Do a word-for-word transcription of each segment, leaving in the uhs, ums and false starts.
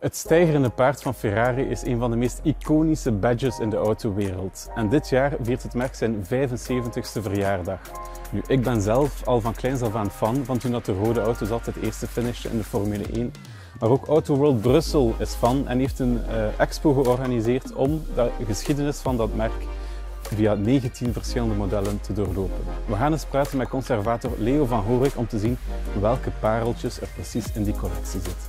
Het steigerende paard van Ferrari is een van de meest iconische badges in de autowereld. En dit jaar viert het merk zijn vijfenzeventigste verjaardag. Nu, ik ben zelf al van kleins af aan fan van toen dat de rode auto's altijd eerste finishten in de Formule één. Maar ook Auto World Brussel is fan en heeft een uh, expo georganiseerd om de geschiedenis van dat merk via negentien verschillende modellen te doorlopen. We gaan eens praten met conservator Leo van Horik om te zien welke pareltjes er precies in die collectie zitten.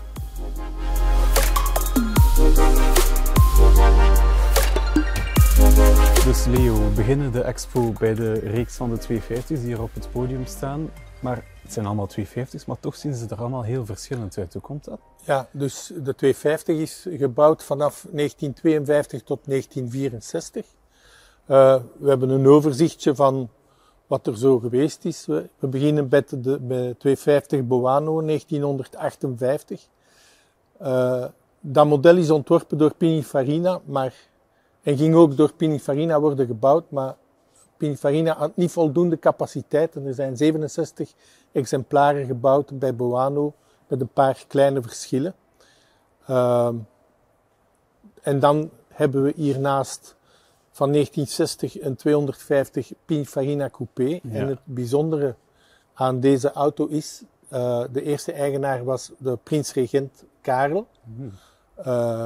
Dus Leo, we beginnen de expo bij de reeks van de tweehonderdvijftig's die hier op het podium staan. Maar het zijn allemaal tweehonderdvijftig's, maar toch zien ze er allemaal heel verschillend uit. Hoe komt dat? Ja, dus de tweehonderdvijftig is gebouwd vanaf negentien tweeënvijftig tot negentien vierenzestig. Uh, we hebben een overzichtje van wat er zo geweest is. We, we beginnen bij de, de bij tweehonderdvijftig Boano negentienhonderdachtenvijftig. Uh, dat model is ontworpen door Pininfarina, maar en ging ook door Pininfarina worden gebouwd, maar Pininfarina had niet voldoende capaciteit en er zijn zevenenzestig exemplaren gebouwd bij Boano met een paar kleine verschillen. Uh, en dan hebben we hiernaast van negentien zestig een tweehonderdvijftig Pininfarina Coupé. Ja. En het bijzondere aan deze auto is, uh, de eerste eigenaar was de prins regent Karel. Mm. Uh,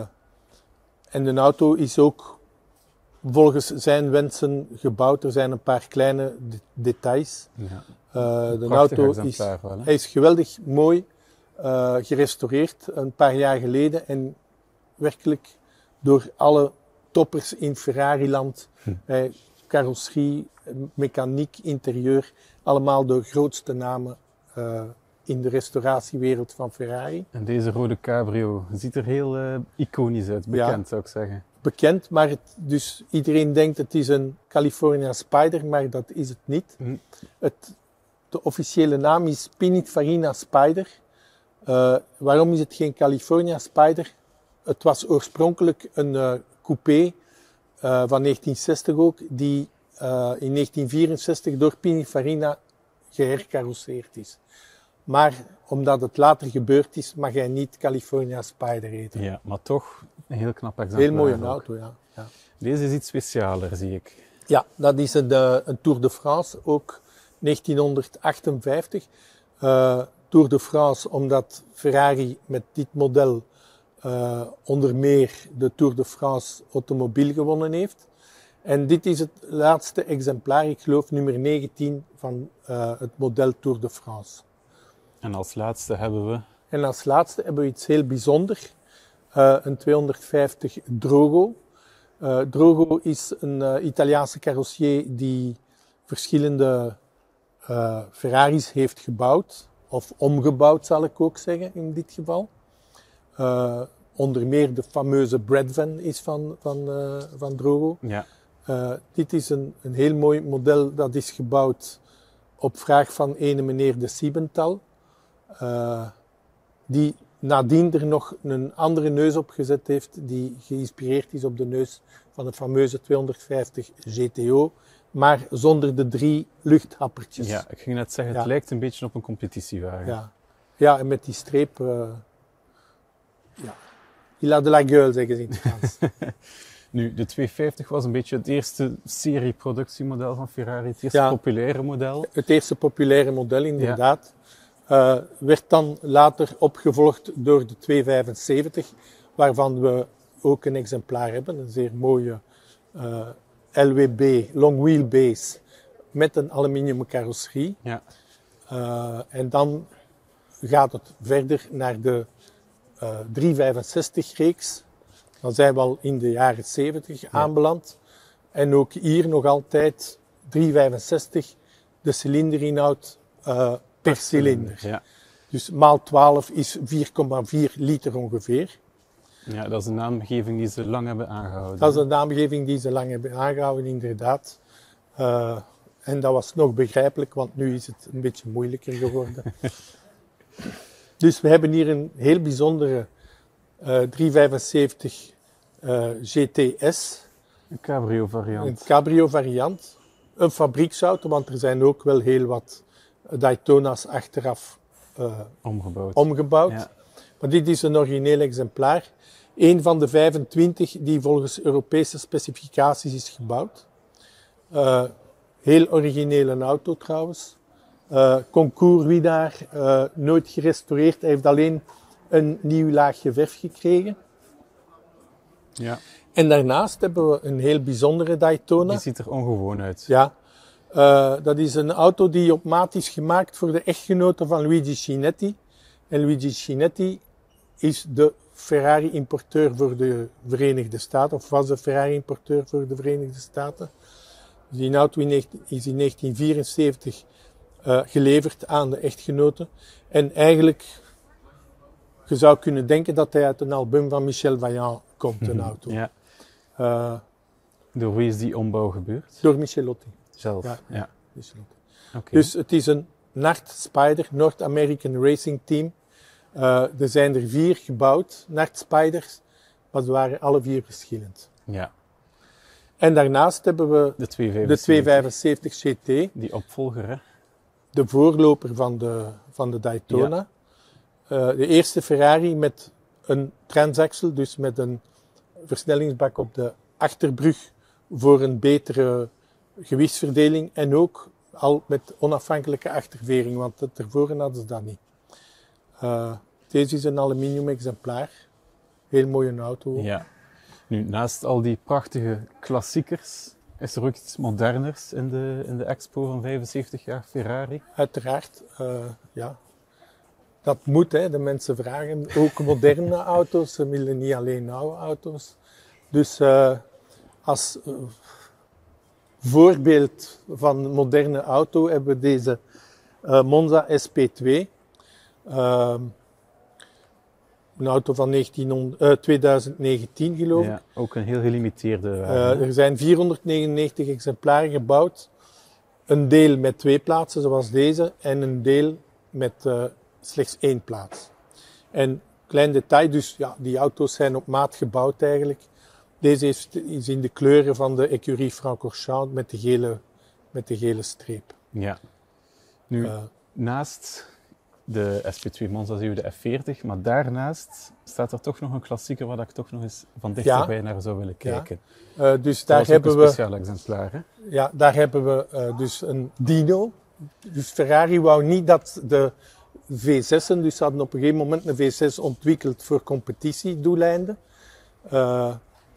en de auto is ook volgens zijn wensen gebouwd. Er zijn een paar kleine de- details. Ja. Uh, de auto is, wel, hij is geweldig mooi uh, gerestaureerd een paar jaar geleden en werkelijk door alle toppers in Ferrariland, hm. eh, carrosserie, mechaniek, interieur, allemaal de grootste namen uh, in de restauratiewereld van Ferrari. En deze rode cabrio ziet er heel uh, iconisch uit, bekend ja, zou ik zeggen. Bekend, maar het, dus iedereen denkt het is een California Spider, maar dat is het niet. Hm. Het, de officiële naam is Pininfarina Spider. Uh, waarom is het geen California Spider? Het was oorspronkelijk een uh, coupé uh, van negentien zestig ook, die uh, in negentien vierenzestig door Pininfarina gehercarrosseerd is. Maar omdat het later gebeurd is, mag hij niet California Spider heten. Ja, maar toch een heel knap exemplaar. Heel mooie auto, ja. ja. Deze is iets specialer, zie ik. Ja, dat is een, een Tour de France, ook negentienhonderdachtenvijftig. Uh, Tour de France, omdat Ferrari met dit model uh, onder meer de Tour de France automobiel gewonnen heeft. En dit is het laatste exemplaar, ik geloof nummer negentien van uh, het model Tour de France. En als laatste hebben we... En als laatste hebben we iets heel bijzonders. Uh, een tweehonderdvijftig Drogo. Uh, Drogo is een uh, Italiaanse carrossier die verschillende uh, Ferraris heeft gebouwd. Of omgebouwd, zal ik ook zeggen, in dit geval. Uh, onder meer de fameuze Bradvan is van, van, uh, van Drogo. Ja. Uh, dit is een, een heel mooi model dat is gebouwd op vraag van ene meneer de Siebenthal. Uh, die nadien er nog een andere neus op gezet heeft, die geïnspireerd is op de neus van de fameuze tweehonderdvijftig G T O, maar zonder de drie luchthappertjes. Ja, ik ging net zeggen, het ja. lijkt een beetje op een competitiewagen. Ja, ja en met die streep... Uh, ja. Il a de la gueule, zeggen ze in het Frans. Nu, de tweehonderdvijftig was een beetje het eerste serieproductiemodel van Ferrari, het eerste ja, populaire model. Het eerste populaire model, inderdaad. Ja. Uh, werd dan later opgevolgd door de tweehonderdvijfenzeventig, waarvan we ook een exemplaar hebben. Een zeer mooie uh, L W B, long wheelbase, met een aluminium carrosserie. Ja. Uh, en dan gaat het verder naar de uh, driehonderdvijfenzestig reeks. Dan zijn we al in de jaren zeventig ja. aanbeland. En ook hier nog altijd driehonderdvijfenzestig, de cilinderinhoud uh, per cilinder. Ja. Dus maal twaalf is vier komma vier liter ongeveer. Ja, dat is een naamgeving die ze lang hebben aangehouden. Dat is een naamgeving die ze lang hebben aangehouden, inderdaad. Uh, en dat was nog begrijpelijk, want nu is het een beetje moeilijker geworden. Dus we hebben hier een heel bijzondere uh, driehonderdvijfenzeventig uh, G T S. Een cabrio variant. Een cabrio variant. Een fabrieksauto, want er zijn ook wel heel wat Daytona's achteraf uh, omgebouwd. omgebouwd. Ja. Maar dit is een origineel exemplaar. Een van de vijfentwintig die volgens Europese specificaties is gebouwd. Uh, heel originele auto trouwens. Uh, Concours-winnaar, uh, nooit gerestaureerd. Hij heeft alleen een nieuw laagje verf gekregen. Ja. En daarnaast hebben we een heel bijzondere Daytona. Die ziet er ongewoon uit. Ja, uh, dat is een auto die op maat is gemaakt voor de echtgenote van Luigi Chinetti. En Luigi Chinetti is de Ferrari-importeur voor de Verenigde Staten, of was de Ferrari-importeur voor de Verenigde Staten. Dus die auto is in negentien vierenzeventig uh, geleverd aan de echtgenote. En eigenlijk, je zou kunnen denken dat hij uit een album van Michel Vaillant komt, een auto. Ja. Uh, Door wie is die ombouw gebeurd? door Michelotti. Zelf? Ja. ja. Michelotti. Okay. Dus het is een N A R T Spider, North American Racing Team. Uh, er zijn er vier gebouwd, N A R T Spiders, maar ze waren alle vier verschillend. Ja. En daarnaast hebben we De de tweehonderdvijfenzeventig. tweehonderdvijfenzeventig G T, Die opvolger, hè? de voorloper van de, van de Daytona. Ja. Uh, de eerste Ferrari met een transaxle, dus met een versnellingsbak op de achterbrug voor een betere gewichtsverdeling en ook al met onafhankelijke achtervering, want ervoor hadden ze dat niet. Uh, deze is een aluminium exemplaar. Heel mooie auto. Ja. Nu, naast al die prachtige klassiekers, is er ook iets moderners in de, in de expo van vijfenzeventig jaar Ferrari? Uiteraard, uh, ja. Dat moet, hè. De mensen vragen ook moderne auto's. Ze willen niet alleen oude auto's. Dus uh, als uh, voorbeeld van een moderne auto hebben we deze uh, Monza S P twee. Uh, een auto van negentien, uh, twintig negentien geloof ik. Ja, ook een heel gelimiteerde Uh, wagen. er zijn vierhonderdnegenennegentig exemplaren gebouwd. Een deel met twee plaatsen, zoals deze, en een deel met uh, slechts één plaats. En klein detail, dus ja, die auto's zijn op maat gebouwd eigenlijk. Deze is, is in de kleuren van de Écurie Francorchamps met de gele, met de gele streep. Ja. Nu, Uh, naast de S P twee Monza zien we de F veertig, maar daarnaast staat er toch nog een klassieker waar ik toch nog eens van dichterbij Ja. naar zou willen kijken. uh, dus Dat daar was ook hebben een we... speciaal exemplaar, hè? Ja, daar hebben we uh, dus een Dino. Dus Ferrari wou niet dat de V zes'en, dus ze hadden op een gegeven moment een V zes ontwikkeld voor competitiedoeleinden. Uh,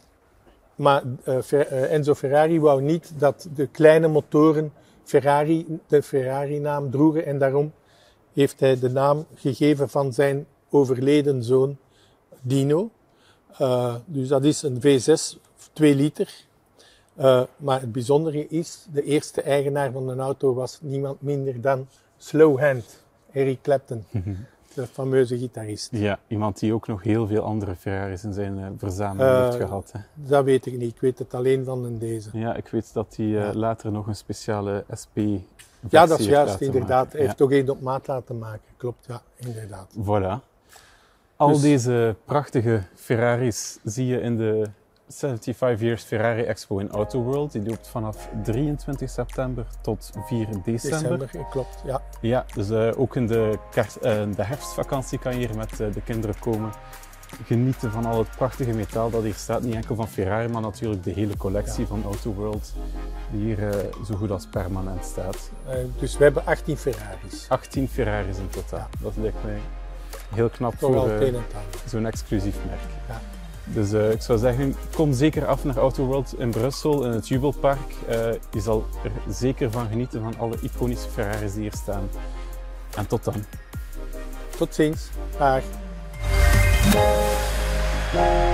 maar uh, Fer- uh, Enzo Ferrari wou niet dat de kleine motoren Ferrari, de Ferrari-naam droegen en daarom heeft hij de naam gegeven van zijn overleden zoon Dino. Uh, dus dat is een V zes, twee liter. Uh, maar het bijzondere is, de eerste eigenaar van de auto was niemand minder dan Slowhand, Eric Clapton, de fameuze gitarist. Ja, iemand die ook nog heel veel andere Ferraris in zijn uh, verzameling Uh, heeft gehad. Hè? Dat weet ik niet, ik weet het alleen van een deze. Ja, ik weet dat hij uh, Ja. later nog een speciale S P-versie Ja, dat is heeft juist, laten inderdaad. maken. Hij heeft toch één op maat laten maken, klopt, ja, inderdaad. Voilà. Al Dus- deze prachtige Ferraris zie je in de zevenenzeventig Years Ferrari Expo in Autoworld. Die loopt vanaf drieëntwintig september tot vier december. December, klopt, ja. Ja, dus uh, ook in de, kerst, uh, de herfstvakantie kan je hier met uh, de kinderen komen. Genieten van al het prachtige metaal dat hier staat. Niet enkel van Ferrari, maar natuurlijk de hele collectie Ja. van Autoworld. Die hier uh, zo goed als permanent staat. Uh, dus we hebben achttien Ferraris. achttien Ferraris in totaal. Dat lijkt mij heel knap Toch wel voor het uh, een en het ander. zo'n exclusief merk. Ja. Dus uh, ik zou zeggen, kom zeker af naar Autoworld in Brussel, in het Jubelpark. Uh, je zal er zeker van genieten van alle iconische Ferraris die hier staan. En tot dan. Tot ziens. Dag.